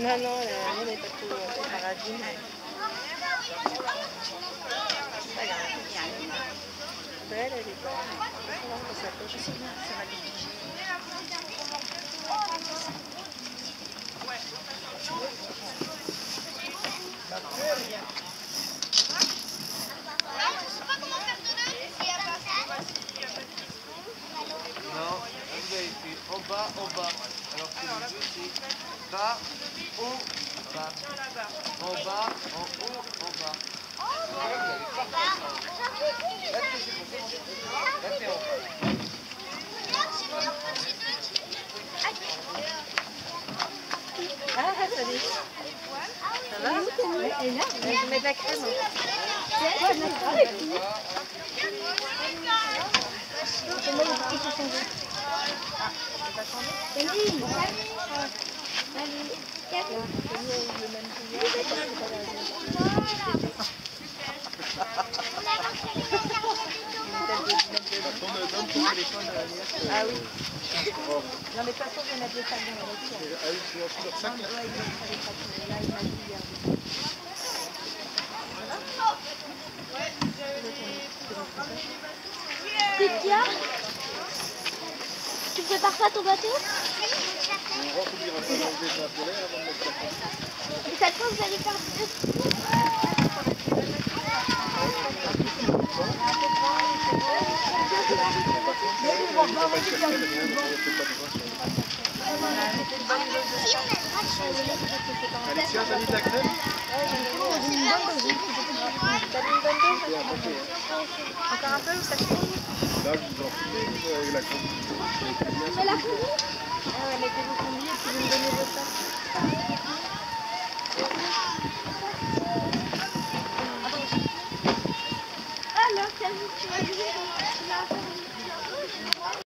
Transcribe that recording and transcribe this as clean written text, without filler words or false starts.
Non, non, elle n'est pas trop paradine. Elle est pas... Ça coche aussi bien, ça va lui piger. Non, vous avez fait en bas, alors que le jeu c'est bas, haut, bas. En bas, en haut, en bas. Ah, salut. Ça va? Elle est là. Je mets de la crème. Ah oui. Non mais de toute façon je vais mettre les sacs dans la voiture. Ah oui, tu vas acheter leur sac là? Ouais, il va faire les sacs. Là il m'a dit hier. C'est Kia? Tu prépares pas ton bateau? Et cette fois vous allez faire Alicia, t'as mis de la crème? Encore un peu ou ça suffit? Là, je vous en fous avec la crème. la conduite? Ah ouais, mettez-vous conduit et puis vous me donnez vos sacs.